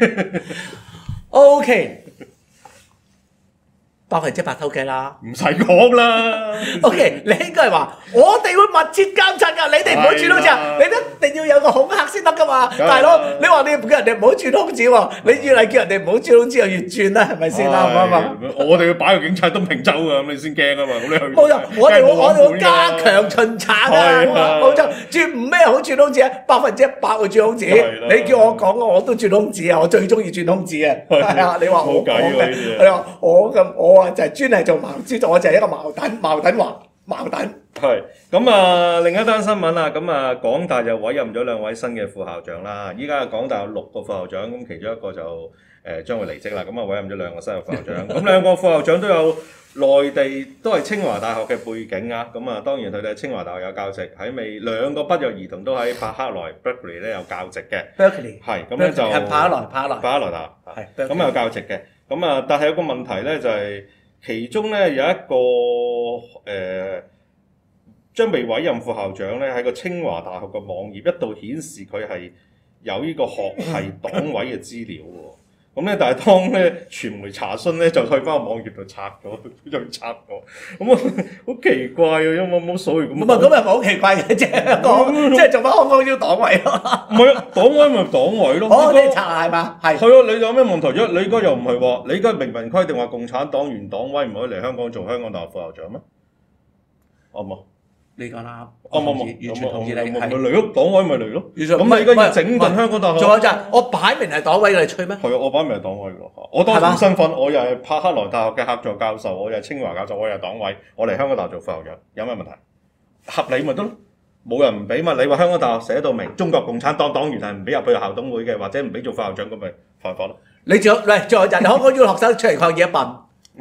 OK。百分之百偷雞啦，唔使講啦。OK， 你應該係話我哋會密切監察㗎，你哋唔好轉空子啊！你一定要有個恐嚇先得㗎嘛，大佬。你話你叫人哋唔好轉空子喎，你越嚟叫人哋唔好轉空子，就越轉啦，係咪先啦？啱唔啱？我哋要擺個警察東平洲㗎，咁你先驚啊嘛。咁你去冇錯，我哋我哋會加強巡查㗎，冇錯。轉唔咩好轉空子啊？百分之一百會轉空子。你叫我講我都轉空子啊！我最中意轉空子啊！係啊，你話我講嘅，你話我咁我。就係專係做矛知道我就係一個矛盾，矛盾話矛盾。係咁啊，另一單新聞啊，咁啊，港大就委任咗兩位新嘅副校長啦。依家港大有六個副校長，咁其中一個就誒、呃、將會離職啦。咁啊，委任咗兩個新嘅副校長。咁兩個副校長都有內地都係清華大學嘅背景啊。咁啊，當然佢哋喺清華大學有教職，喺未兩個不約而同都喺柏克萊 Berkeley 咧有教職嘅。Berkeley 係咁咧就柏克萊柏克萊柏克萊大學係咁有教職嘅。咁啊，但係有個問題咧就係、是。其中咧有一個誒將被委任副校長咧喺個清華大學嘅網頁一度顯示佢係有呢個學系黨委嘅資料喎，咁咧但係當咧傳媒查詢咧就去翻個網頁度拆咗，就拆咗，咁啊好奇怪啊，因為冇所謂咁。唔係咁又唔係好奇怪嘅啫，講即係做翻香港呢個黨委咯。唔係啊，黨委咪黨委咯。哦，你查係嘛？係。係啊，你有咩問題啫？你而家又唔係話，你而家明文規定話共產黨員黨委唔可以嚟香港做香港大學副校長咩？啱冇？你講啦，我冇冇完全同意你，係咪嚟咯？黨委咪嚟咯。咁你而家要整頓香港大學。仲有就係我擺明係黨委嚟吹咩？係啊，我擺明係黨委㗎。我當時身份，我又係柏克萊大學嘅客座教授，我又係清華教授，我又係黨委，我嚟香港大學做副校長，有咩問題？合理咪得咯？冇人唔俾嘛？你話香港大學寫到明，中國共產黨黨員係唔俾入去校董會嘅，或者唔俾做副校長咁咪犯法咯？你仲有喂，仲有人可唔可以要學生出嚟抗議一笨？唔係。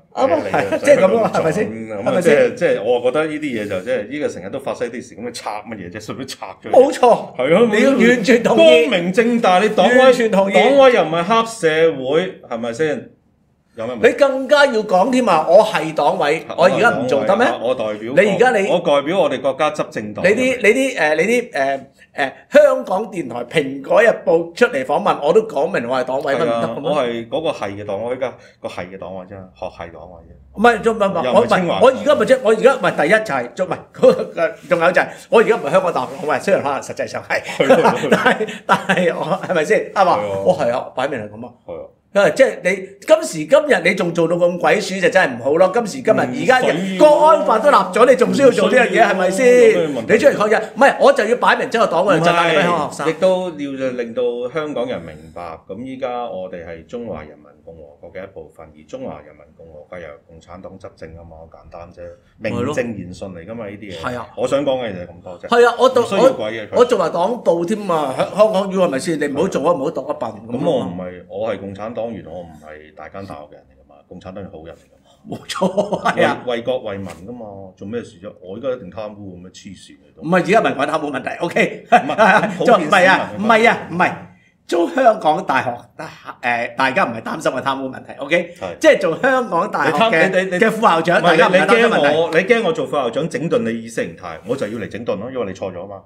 啱啊，係即係咁咯，係咪先？ 咁啊，即係即係我覺得呢啲嘢就即係呢個成日都發生啲事，咁你拆乜嘢啫？順便拆咗。 冇錯， 係咯， 你要完全同意， 光明正大，你黨威完全同意， 黨威又唔係黑社會，係咪先？有咩問題？ 你更加要講添啊！我係黨委，我而家唔做得咩？ 我代表你而家你我代表我哋國家執政黨。 你啲你啲誒你啲誒誒香港電台《蘋果日報》出嚟訪問，我都講明我係黨委，乜唔得咁？ 我係嗰個係嘅黨委，而家個係嘅黨委啫，學係黨委啫。 唔係，仲唔係我唔係我而家咪即係我而家唔係第一就係仲唔係嗰仲有就係我而家唔係香港大學黨委，雖然可能實際上係，但係但係我係咪先啱嘛？我係啊，擺明係咁啊。係啊。即係你今時今日你仲做到咁鬼鼠就真係唔好咯！今時今日而家嘅國安法都立咗，你仲需要做呢樣嘢係咪先？你出嚟抗日，唔係我就要擺明將個黨去鎮壓你啲香港學生。 亦都要令到香港人明白，咁依家我哋係中華人民共和國嘅一部分，而中華人民共和國由共產黨執政啊嘛，好簡單啫，名正言順嚟噶嘛呢啲嘢。係啊，我想講嘅就係咁多啫。係啊，我唔需要鬼嘢。 我做埋黨部添啊，香港要係咪先？你唔好做啊，唔好當一笨。 咁我唔係，我係共產黨員，我唔係大間大學嘅人嚟噶嘛，共產黨係好人嚟噶嘛。 冇錯，係啊， 為國為民噶嘛，做咩事啫？我依家一定貪污咁樣黐線嚟到。 唔係而家唔係講貪污問題 ，OK？唔係，唔係啊，唔係啊，唔係。做香港大學誒，大家唔係擔心嘅貪污問題 ，OK？ 即係做香港大學嘅嘅副校長，大家唔係擔心問題。 你驚我做副校長整頓你意識形態，我就要嚟整頓咯，因為你錯咗啊嘛。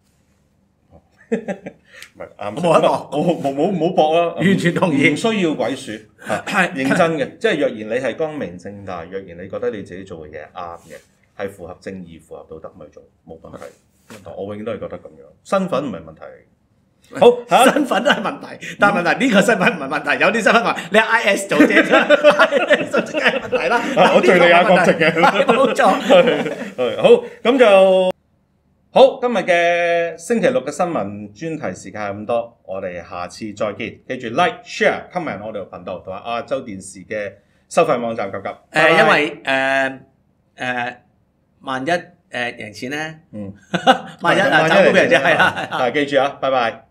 唔係啱， 冇一個， 我冇冇冇搏啦， 完全同意， 唔需要鬼鼠，係認真嘅。即係若然你係光明正大，若然你覺得你自己做嘅嘢啱嘅，係符合正義、符合道德，咪做冇問題。我永遠都係覺得咁樣，身份唔係問題。好， 身份都係問題，但係問題呢個身份唔係問題，有啲身份話你係 I S 做啫，I S 就梗係問題啦。 我敍利亞國籍嘅， 冇錯。 係好，咁就好。今日嘅星期六嘅新聞專題時間係咁多，我哋下次再見。記住 like、share、comment 我哋個頻道同埋亞洲電視嘅收費網站及及。誒， 因為誒誒，萬一誒贏錢咧，嗯，萬一啊，賺到俾人啫，係啦。 但係記住啊，拜拜。